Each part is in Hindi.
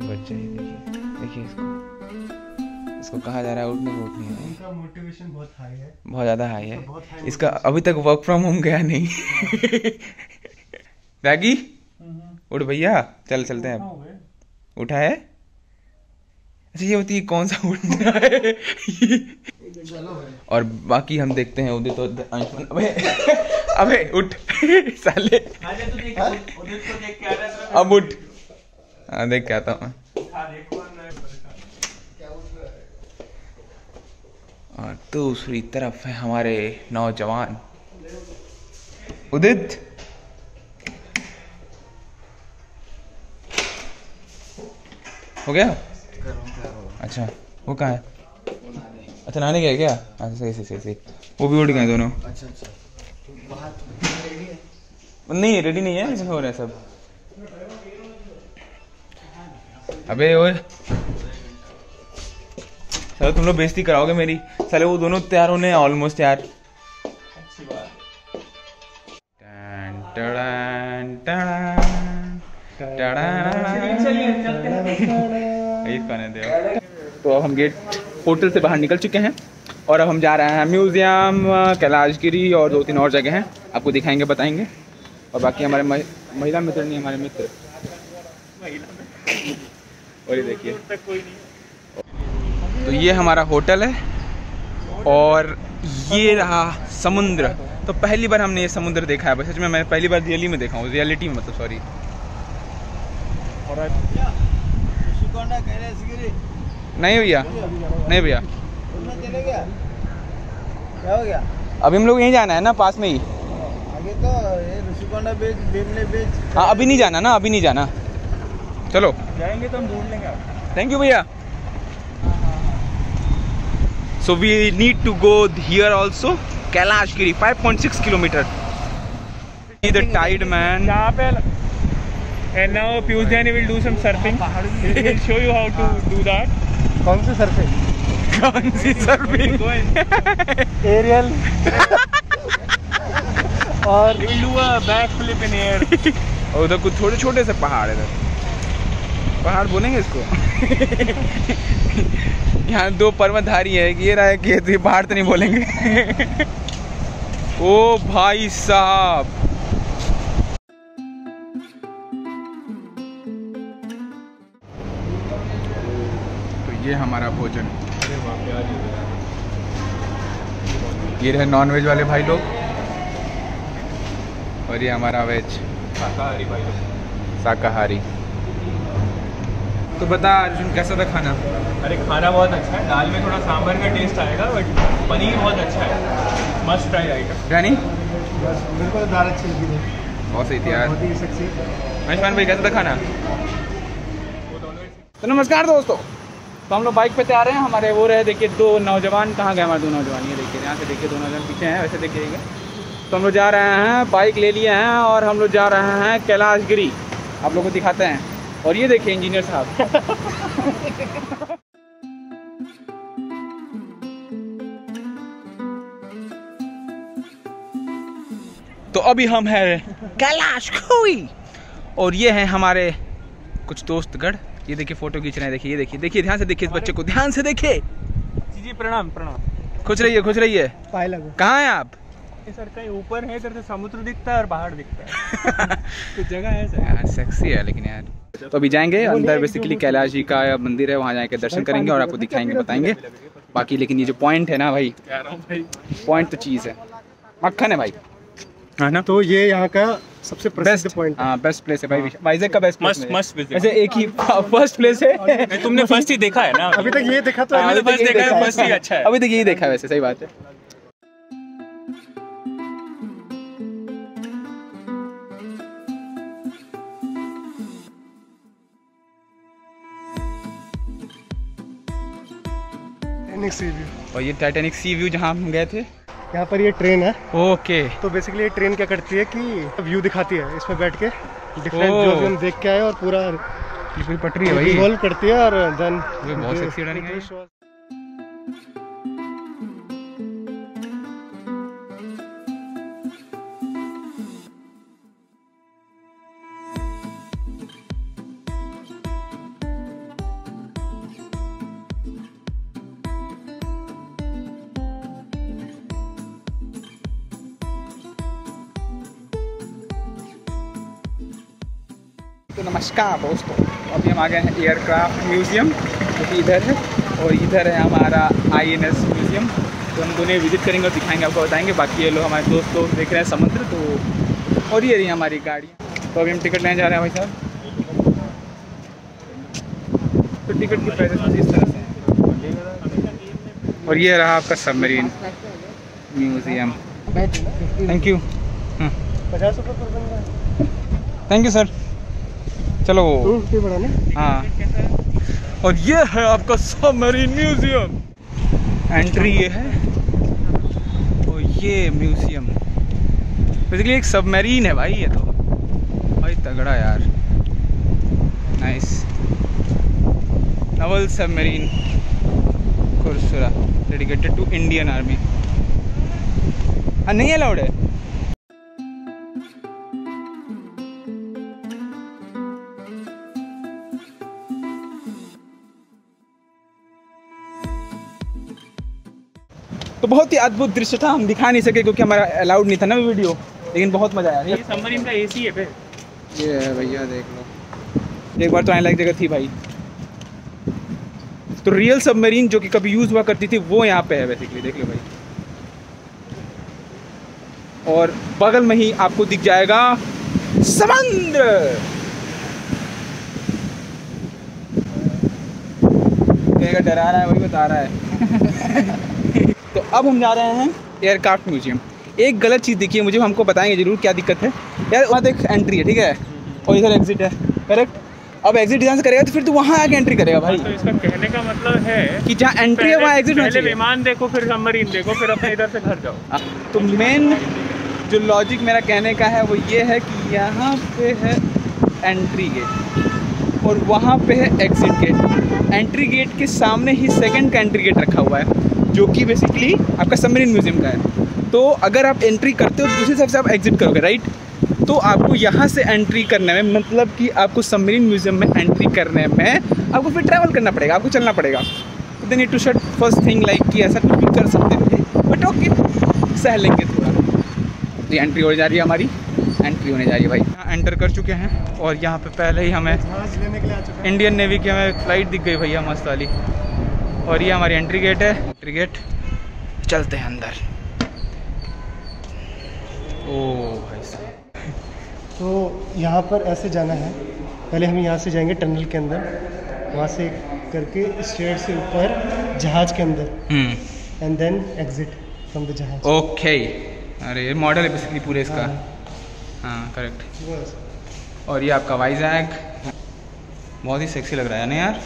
बच्चा ही देखिए, देखिए इसको कहा जा रहा है उठने को, उठ नहीं रहा है। इसका मोटिवेशन बहुत हाई है, बहुत ज़्यादा हाई है बहुत हाई इसका। अभी तक वर्क फ्रॉम होम गया नहीं। बैगी उठ भैया, चलते हैं अब। उठा है? अच्छा ये होती है कौन सा उठ रहा है। और बाकी हम देखते हैं उदित और अंशुमन। अबे उठ साले, अब उठ। हाँ देख के आता हूँ मैं। और दूसरी तरफ है हमारे नौजवान। उदित हो गया? अच्छा वो कहाँ है? अच्छा नहाने गया क्या? अच्छा सही। वो भी उठ गए दोनों। अच्छा नहीं रेडी नहीं है, हो रहे हैं सब। अबे ओए साले तुम लोग बेइज्जती कराओगे मेरी। साले वो दोनों तैयार होने ऑलमोस्ट यार। अच्छी बात। तो अब हम गेट होटल से बाहर निकल चुके हैं और अब हम जा रहे हैं म्यूजियम, कैलाशगिरी और 2-3 और जगह हैं, आपको दिखाएंगे बताएंगे। और बाकी हमारे महिला मित्र नहीं, हमारे मित्र। और ये देखिए, तो ये हमारा होटल है और ये रहा समुद्र। तो पहली बार हमने ये समुद्र देखा है, सच में मैं पहली बार रियली में देखा हूँ, रियलिटी में मतलब, सॉरी। नहीं भैया, नहीं भैया, क्या हो गया? अभी हम लोग यहीं जाना है ना, पास में ही। आगे तो ये ऋषिकोंडा बीच, बेमले बीच। हाँ अभी नहीं जाना ना, अभी नहीं जाना, चलो जाएंगे तो हम ढूंढ लेंगे। थैंक यू भैया। So we need to go here also, Kailasagiri 5.6 किलोमीटर। The tide man. And now Piyush Jain will do some surfing. He will show you how to do that. कौन सी सर्फिंग? कौन सी सर्फिंग? एरियल। और He will do a backflip in air. और उधर कुछ छोटे छोटे से पहाड़, इधर पहाड़ बोलेंगे इसको। यहाँ 2 पर्वतधारी है, ये रहा है कि ये पहाड़ तो नहीं बोलेंगे। ओ भाई साहब, ये हमारा भोजन। ये रहे नॉन वेज वाले भाई लोग और ये हमारा वेज शाकाहारी भाई लोग। शाकाहारी। तो बता अर्जुन कैसा था खाना? अरे खाना बहुत अच्छा है, दाल में थोड़ा सांभर का टेस्ट आएगा बट पनीर बहुत अच्छा है, मस्ट ट्राई आइटम। रानी बिल्कुल दाल अच्छी लगी थी, बहुत सही थी यार। बहुत ही सेक्सी। अंशुमान भाई कैसा था खाना? तो नमस्कार दोस्तों, तो हम लोग बाइक पे तैयार हैं। हमारे वो रहे, देखिए 2 नौजवान, कहाँ गए हमारे 2 नौजवान? ये देखिए, यहाँ से देखिए 2 नौजवान पीछे हैं, वैसे देखिएगा। तो हम लोग जा रहे हैं, बाइक ले लिए हैं और हम लोग जा रहे हैं कैलाशगिरी, आप लोगों को दिखाते हैं। और ये देखिए इंजीनियर साहब। तो अभी हम हैं कैलाशगिरी और ये हैं हमारे कुछ दोस्तगढ़। ये देखिए फोटो खींच रहे हैं, देखिए, ये देखिए, देखिए ध्यान से देखिए इस बच्चे को, ध्यान से देखिए। जी प्रणाम प्रणाम। खुश रहिए, खुश रहिए। पाए लगो। कहाँ हैं आप? सर कहीं ऊपर है, इधर से समुद्र दिखता है और पहाड़ दिखता है। कुछ जगह है सर। यार सेक्सी है लेकिन यार। तो अभी जाएंगे अंदर, बेसिकली कैलाश जी का मंदिर है, वहाँ जाके दर्शन करेंगे और आपको दिखाएंगे, बताएंगे बाकी। लेकिन ये जो पॉइंट है ना भाई, पॉइंट तो चीज़ है, मक्खन है भाई, है ना? तो ये यहाँ का सबसे प्रसिद्ध पॉइंट। हाँ बेस्ट प्लेस है भाई, वाइजैक का बेस्ट प्लेस। मस्त विजिट। वैसे एक ही फर्स्ट प्लेस है। तुमने फर्स्ट ही देखा है ना? अभी तक ये देखा तो अभी तक देखा है, फर्स्ट ही अच्छा है। अभी तक यही देखा है, वैसे सही बात है। Titanic sea view. और ये टाइटैनिक सी व्यू जहाँ हम गए थे, यहाँ पर ये ट्रेन है। ओके। तो बेसिकली ये ट्रेन क्या करती है कि व्यू दिखाती है, इसमें बैठ के डिफरेंट जो भी हम देख के आए और पूरा पूरी पटरी है भाई, विजुअल करती है। और देन बहुत सेक्सी रनिंग है। तो नमस्कार दोस्तों, अभी हम आ गए हैं एयरक्राफ्ट म्यूज़ियम जो कि इधर है, और इधर है हमारा INS म्यूज़ियम। तो हम दोनों विजिट करेंगे और दिखाएंगे, आपको बताएंगे। बाकी ये लोग हमारे दोस्त लोग देख रहे हैं समुद्र, तो और ये रही हमारी गाड़ी। तो अभी हम टिकट लेने जा रहे हैं भाई साहब। तो टिकट की प्राइस कुछ इस तरह से है। और ये रहा आपका सबमरीन म्यूज़ियम। Thank you. 50 रुपये पर बंदा। Thank you sir. चलो। बड़ा ना? हाँ। और ये है आपका सबमरीन म्यूजियम। एंट्री ये है, और ये म्यूजियम बेसिकली एक सबमरीन है भाई। ये तो भाई तगड़ा यार, nice. Naval submarine Kursura dedicated to Indian army. हाँ, नहीं अलाउड है। तो बहुत ही अद्भुत दृश्य था, हम दिखा नहीं सके क्योंकि हमारा अलाउड नहीं था ना वीडियो, लेकिन बहुत मजा आया। ये सबमरीन का AC है पे। ये है भैया, देख लो। एक बार तो आने लायक जगह थी भाई। तो रियल सबमरीन जो कि कभी यूज हुआ करती थी वो यहाँ पे है बेसिकली, देख लो भाई। और बगल में ही आपको दिख जाएगा समुद्र। कहेगा डरा रहा है, वही बता रहा है। तो अब हम जा रहे हैं एयरक्राफ्ट म्यूजियम। एक गलत चीज़ दिखी है मुझे, हमको बताएंगे जरूर क्या दिक्कत है यार। वहाँ देख एंट्री है, ठीक है, और इधर एग्जिट है, करेक्ट। अब एग्जिट ध्यान से करेगा तो फिर तू वहाँ आके एंट्री करेगा भाई। तो इसका कहने का मतलब है कि जहाँ एंट्री है वहाँ एग्जिट होना पहले चाहिए। विमान देखो, फिर सबमरीन देखो, फिर अपने इधर से घर जाओ। तो मेन जो लॉजिक मेरा कहने का है वो ये है कि यहाँ पे है एंट्री गेट और वहाँ पे है एग्जिट गेट। एंट्री गेट के सामने ही सेकंड का एंट्री गेट रखा हुआ है जो कि बेसिकली आपका सबमरीन म्यूजियम का है। तो अगर आप एंट्री करते हो तो दूसरी साइड से आप एग्जिट करोगे, राइट। तो आपको यहाँ से एंट्री करने में, मतलब कि आपको सबमरीन म्यूजियम में एंट्री करने में आपको फिर ट्रैवल करना पड़ेगा, आपको चलना पड़ेगा। तो then need to shut first thing like कि ऐसा कुछ भी कर सकते थे, बट ओके सह लेंगे थोड़ा। तो एंट्री हो जा रही है हमारी, एंट्री होने जा रही है भाई। यहाँ एंटर कर चुके हैं और यहाँ पे पहले ही हमें लेने के लिए आ चुका है। इंडियन नेवी की हमें फ्लाइट दिख गई भैया, मस्त वाली। और ये हमारी एंट्री गेट है, एंट्री गेट। चलते हैं अंदर। ओ भाई साहब, तो यहाँ पर ऐसे जाना है। पहले हम यहाँ से जाएंगे टनल के अंदर, वहाँ से करके स्टेयर से ऊपर जहाज के अंदर, and then exit from the जहाज। ओके। अरे ये मॉडल है बेसिकली पूरे इसका। हाँ करेक्ट। और ये आपका वाइजैग, बहुत ही सेक्सी लग रहा है ना यार,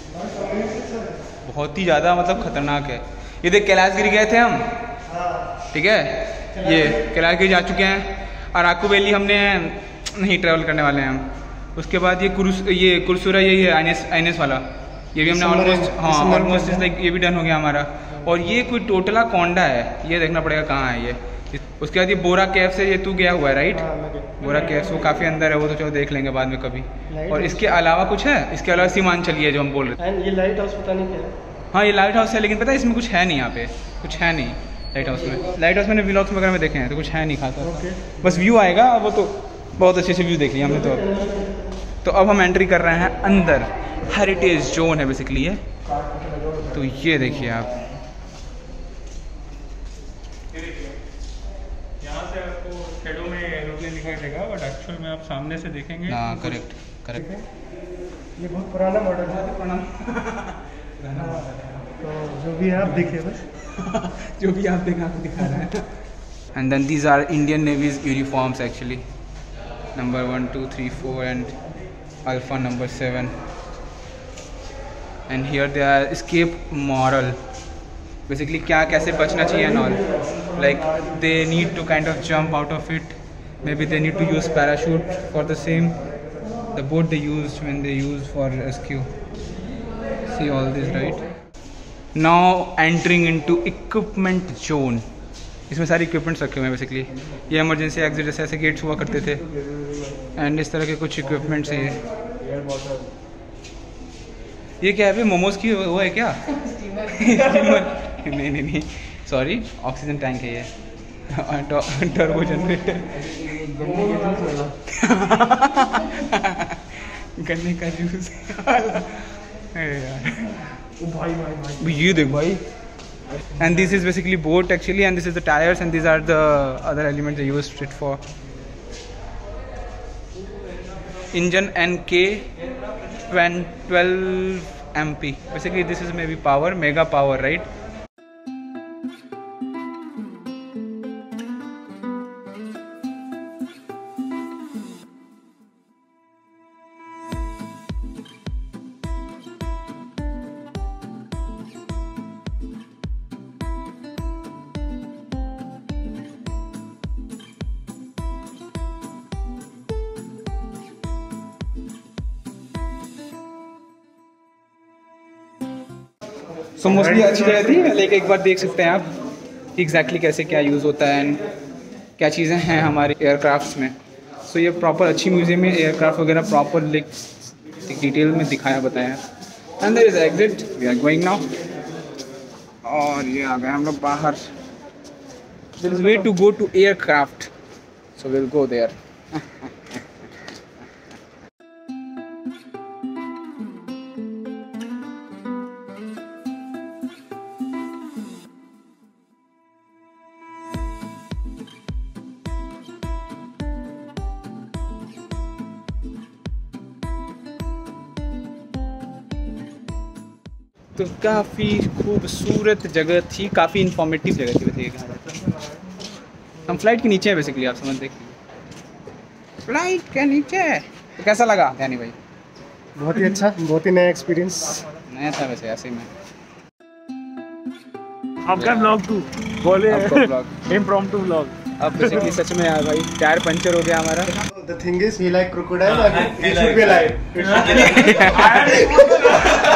बहुत ही ज़्यादा मतलब खतरनाक है। ये देख कैलाशगिरी गए थे हम, ठीक है, ये कैलाशगिरी जा चुके हैं। अराकू वैली हमने नहीं ट्रैवल करने वाले हैं हम। उसके बाद ये कुरसुरा, यही है INS वाला, ये भी हमने ऑलमोस्ट, हाँ ऑलमोस्ट लाइक ये भी डन हो गया हमारा। और ये कोई टोटला कोंडा है, ये देखना पड़ेगा कहाँ है ये। उसके बाद ये बोरा केव से ये तू गया हुआ है, राइट। बोरा केव वो काफ़ी अंदर है, वो तो चलो देख लेंगे बाद में कभी। और इसके अलावा कुछ है, इसके अलावा सीमांचल है जो हम बोल रहे थे। एंड ये लाइट हाउस पता नहीं क्या है। हाँ ये लाइट हाउस है, लेकिन पता है इसमें कुछ है नहीं, यहाँ पे कुछ है नहीं लाइट हाउस में। लाइट हाउस मैंने व्लॉग्स वगैरह में देखे हैं, तो कुछ है नहीं खासा। बस व्यू आएगा, वो तो बहुत अच्छे से व्यू देख लिया हमने। तो अब हम एंट्री कर रहे हैं अंदर। हेरिटेज जोन है बेसिकली ये। तो ये देखिए आप, यहाँ से आपको शेडो में एरोप्लेन दिखाई देगा, बट एक्चुअल में आप सामने से देखेंगे। हाँ करेक्ट करेक्ट। ये बहुत पुराना मॉडल है। तो जो भी है आप देखिए बस। जो भी आप दिखा रहे हैं। And then these are Indian navy's uniforms actually, number 1 2 3 4 and alpha number 7। And here they are escape moral, basically क्या कैसे बचना चाहिए and all. Like they need to kind of jump out of it, maybe they need to use parachute for the same, the boat they use when they use for rescue. See all this right. Now entering into equipment zone. इसमें सारी इक्विपमेंट्स रखे हुए हैं बेसिकली। ये इमरजेंसी एग्जिट जैसे ऐसे गेट्स हुआ करते थे, एंड इस तरह के कुछ इक्विपमेंट्स हैं। ये क्या है, मोमोज की वो है क्या? नहीं सॉरी, ऑक्सीजन टैंक है ये, टर्बो जनरेटर। गन्ने का जूस। ये देख भाई। And this is basically boat actually, and this is the tires, and these are the other elements they used it for. Engine NK 12 MP. Basically this is maybe power, mega power, right? So mostly अच्छी जगह थी, लेकिन एक बार देख सकते हैं आप एग्जैक्टली कैसे क्या यूज़ होता है एंड क्या चीज़ें हैं हमारे एयरक्राफ्ट्स में। सो ये प्रॉपर अच्छी म्यूजियम में एयरक्राफ्ट वगैरह प्रॉपर डिटेल में दिखाया बताया। And there is exit, we are going now. और ये आ गए हम लोग बाहर। There is way to go to aircraft, so will go there. तो काफ़ी खूबसूरत जगह थी, काफ़ी इंफॉर्मेटिव जगह थी वैसे। हम फ्लाइट के नीचे हैं बेसिकली, आप समझ देखिए फ्लाइट के नीचे। तो कैसा लगा यानी भाई? बहुत ही अच्छा, बहुत ही नया एक्सपीरियंस। नया था वैसे, ऐसे ही मैं। आपका ब्लॉग टू बोले, आपका ब्लॉग इम्प्रॉम्प्टू ब्लॉग। अब बेसिकली सच में यार भाई टायर पंचर हो गया हमारा। The thing is, he like crocodile. He should be alive.